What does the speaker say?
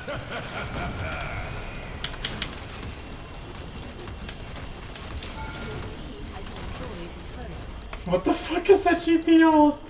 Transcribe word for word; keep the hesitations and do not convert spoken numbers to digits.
What the fuck is that G P ult?